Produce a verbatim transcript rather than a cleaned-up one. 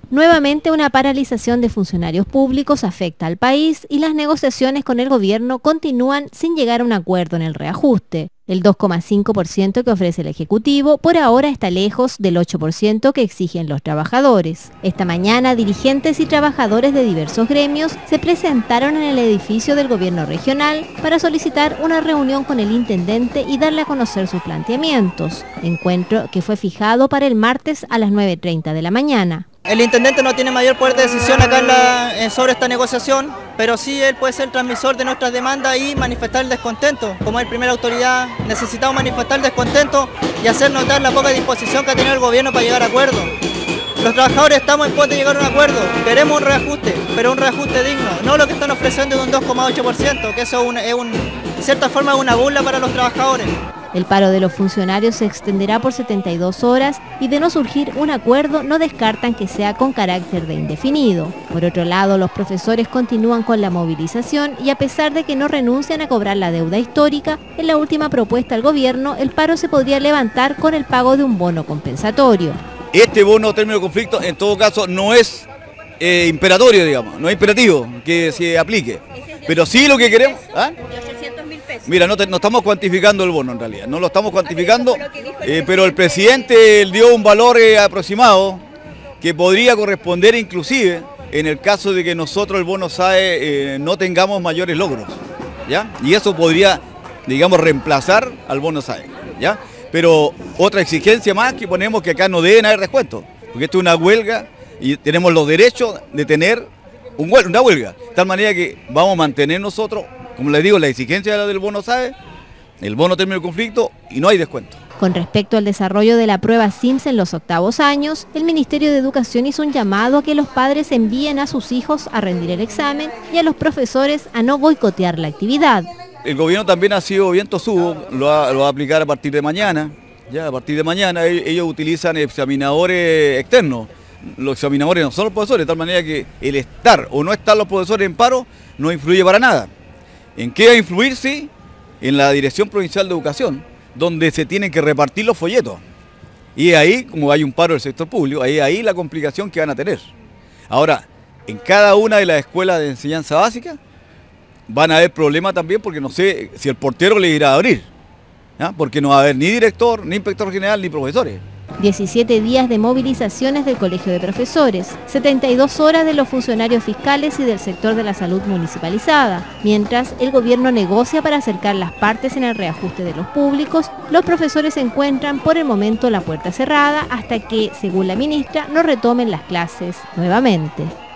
Nuevamente una paralización de funcionarios públicos afecta al país y las negociaciones con el gobierno continúan sin llegar a un acuerdo en el reajuste. El dos coma cinco por ciento que ofrece el Ejecutivo por ahora está lejos del ocho por ciento que exigen los trabajadores. Esta mañana, dirigentes y trabajadores de diversos gremios se presentaron en el edificio del gobierno regional para solicitar una reunión con el intendente y darle a conocer sus planteamientos. Encuentro que fue fijado para el martes a las nueve y treinta de la mañana. El intendente no tiene mayor poder de decisión acá en la, sobre esta negociación, pero sí él puede ser el transmisor de nuestras demandas y manifestar el descontento. Como es primera autoridad, necesitamos manifestar el descontento y hacer notar la poca disposición que ha tenido el gobierno para llegar a acuerdos. Los trabajadores estamos en pos de llegar a un acuerdo, queremos un reajuste, pero un reajuste digno, no lo que están ofreciendo de un dos coma ocho por ciento, que eso es, un, es un, de cierta forma es una burla para los trabajadores. El paro de los funcionarios se extenderá por setenta y dos horas y de no surgir un acuerdo no descartan que sea con carácter de indefinido. Por otro lado, los profesores continúan con la movilización y a pesar de que no renuncian a cobrar la deuda histórica, en la última propuesta al gobierno el paro se podría levantar con el pago de un bono compensatorio. Este bono término de conflicto en todo caso no es eh, imperatorio, digamos, no es imperativo que se aplique, pero sí lo que queremos... ¿Ah? Mira, no, te, no estamos cuantificando el bono en realidad, no lo estamos cuantificando, eh, pero el presidente dio un valor eh, aproximado que podría corresponder inclusive en el caso de que nosotros el bono S A E eh, no tengamos mayores logros, ¿ya? Y eso podría, digamos, reemplazar al bono S A E, ¿ya? Pero otra exigencia más que ponemos que acá no deben haber descuentos, porque esto es una huelga y tenemos los derechos de tener un, una huelga, de tal manera que vamos a mantener nosotros, como les digo, la exigencia del bono S A E, el bono término de conflicto y no hay descuento. Con respecto al desarrollo de la prueba SIMS en los octavos años, el Ministerio de Educación hizo un llamado a que los padres envíen a sus hijos a rendir el examen y a los profesores a no boicotear la actividad. El gobierno también ha sido bien tosudo, lo va, lo va a aplicar a partir de mañana. Ya a partir de mañana ellos utilizan examinadores externos. Los examinadores no son los profesores, de tal manera que el estar o no estar los profesores en paro no influye para nada. ¿En qué va a influir? Sí, en la Dirección Provincial de Educación, donde se tienen que repartir los folletos. Y ahí, como hay un paro del sector público, ahí ahí la complicación que van a tener. Ahora, en cada una de las escuelas de enseñanza básica van a haber problemas también porque no sé si el portero le irá a abrir, ¿ya? Porque no va a haber ni director, ni inspector general, ni profesores. diecisiete días de movilizaciones del Colegio de Profesores, setenta y dos horas de los funcionarios fiscales y del sector de la salud municipalizada. Mientras el gobierno negocia para acercar las partes en el reajuste de los públicos, los profesores encuentran por el momento la puerta cerrada hasta que, según la ministra, no retomen las clases nuevamente.